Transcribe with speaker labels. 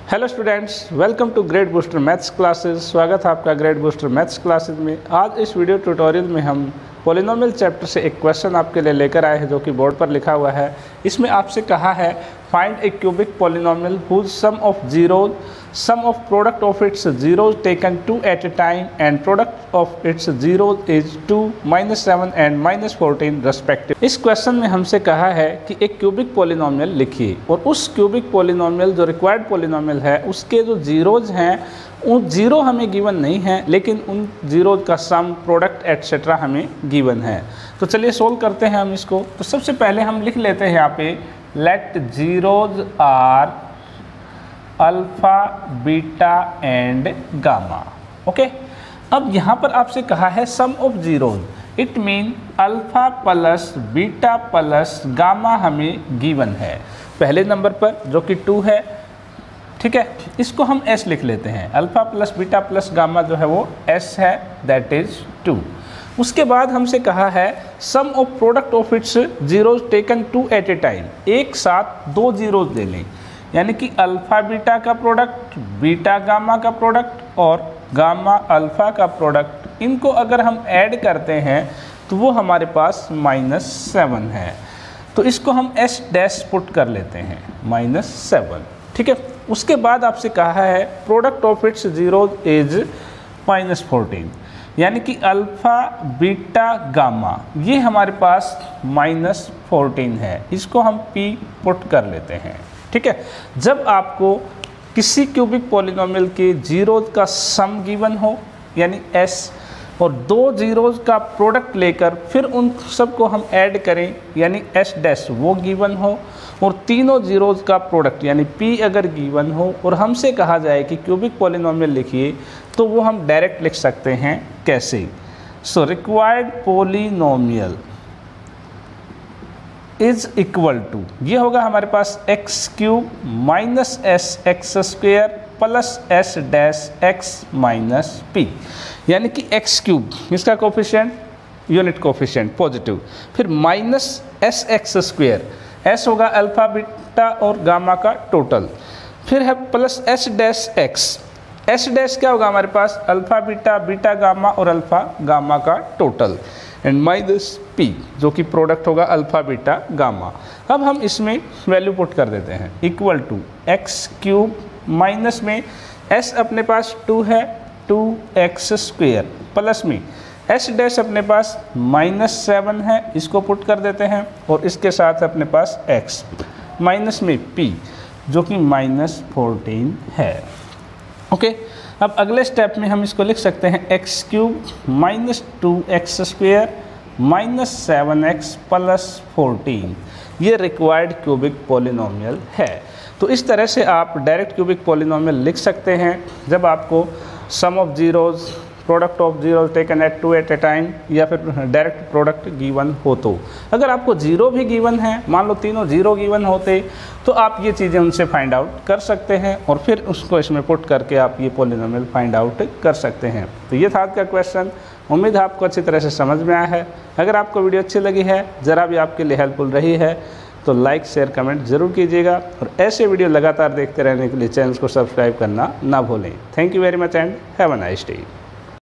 Speaker 1: Hello students, welcome to grade booster maths classes. स्वागत है आपका ग्रेड बूस्टर मैथ्स क्लासेस में। आज इस वीडियो ट्यूटोरियल में हम पॉलिनोमियल चैप्टर से एक क्वेश्चन आपके लिए लेकर आए हैं जो कि बोर्ड पर लिखा हुआ है। इसमें आपसे कहा है find a cubic polynomial whose sum of zeros, sum of product of its zeros taken 2 at a time and product of its zeros is 2, -7 and -14 respective. इस क्वेश्चन में हमसे कहा है कि एक क्यूबिक पॉलिनोमियल लिखिए और उस क्यूबिक पॉलिनोमियल जो रिक्वायर्ड पॉलिनोमियल है उसके जो जीरोज हैं उन जीरो हमें गिवन नहीं है, लेकिन उन जीरोज का सम, प्रोडक्ट एटसेट्रा हमें गिवन है। तो चलिए सोल्व करते हैं हम इसको। तो सबसे पहले हम लिख लेते हैं यहाँ पे let zeros are alpha, beta and gamma. Okay, अब यहाँ पर आपसे कहा है sum of zeros, it mean alpha plus beta plus gamma हमें गिवन है पहले नंबर पर जो कि 2 है। ठीक है, इसको हम s लिख लेते हैं। Alpha plus beta plus gamma जो है वो s है, दैट इज 2। उसके बाद हमसे कहा है sum of product of its zeros taken 2 at a time, एक साथ 2 जीरोज ले लें, यानी कि अल्फा बीटा का प्रोडक्ट, बीटा गामा का प्रोडक्ट और गामा अल्फा का प्रोडक्ट, इनको अगर हम ऐड करते हैं तो वो हमारे पास -7 है। तो इसको हम s डैश पुट कर लेते हैं, -7। ठीक है, उसके बाद आपसे कहा है product of its zeros is -14, यानी कि अल्फा बीटा गामा ये हमारे पास -14 है। इसको हम p पुट कर लेते हैं। ठीक है, जब आपको किसी क्यूबिक पॉलिनोमियल के जीरोज का सम गिवन हो यानी s और 2 जीरोज का प्रोडक्ट लेकर फिर उन सब को हम ऐड करें यानी s डैश वो गिवन हो, और तीनों जीरोज का प्रोडक्ट यानी p अगर गिवन हो और हमसे कहा जाए कि क्यूबिक पॉलिनोमियल लिखिए, तो वो हम डायरेक्ट लिख सकते हैं। कैसे? So required polynomial is equal to, ये होगा हमारे पास x³ minus sx² plus s dash x minus p, यानी कि x³ इसका कोफिशिएंट यूनिट कोफिशिएंट पॉजिटिव, फिर माइनस sx², s होगा अल्फा बीटा और गामा का टोटल, फिर है plus s dash x। s dash क्या होगा हमारे पास? अल्फा बीटा, बीटा गामा और अल्फा गामा का टोटल, एंड माइनस p जो कि प्रोडक्ट होगा अल्फा बीटा गामा। अब हम इसमें वैल्यू पुट कर देते हैं, इक्वल टू x³ माइनस में s अपने पास 2 है, 2x² प्लस में s डैश अपने पास -7 है, इसको पुट कर देते हैं, और इसके साथ अपने पास x माइनस में p जो कि -14 है। ओके, अब अगले स्टेप में हम इसको लिख सकते हैं x³ minus 2x² minus 7x plus 14, ये रिक्वायर्ड क्यूबिक पॉलिनोमियल है। तो इस तरह से आप डायरेक्ट क्यूबिक पॉलिनोमियल लिख सकते हैं जब आपको sum of zeros, product of zeros taken at 2 at a time, या फिर डायरेक्ट प्रोडक्ट गिवन हो। तो अगर आपको जीरो भी गिवन है, मान लो तीनों जीरो गिवन होते, तो आप ये चीज़ें उनसे फाइंड आउट कर सकते हैं और फिर उसको इसमें पुट करके आप ये पॉलिनोमियल फाइंड आउट कर सकते हैं। तो ये था आज का क्वेश्चन। उम्मीद है आपको अच्छी तरह से समझ में आया है। अगर आपको वीडियो अच्छी लगी है, ज़रा भी आपके लिए हेल्पफुल रही है, तो लाइक शेयर कमेंट ज़रूर कीजिएगा, और ऐसे वीडियो लगातार देखते रहने के लिए चैनल को सब्सक्राइब करना ना भूलें। Thank you very much and have a nice day.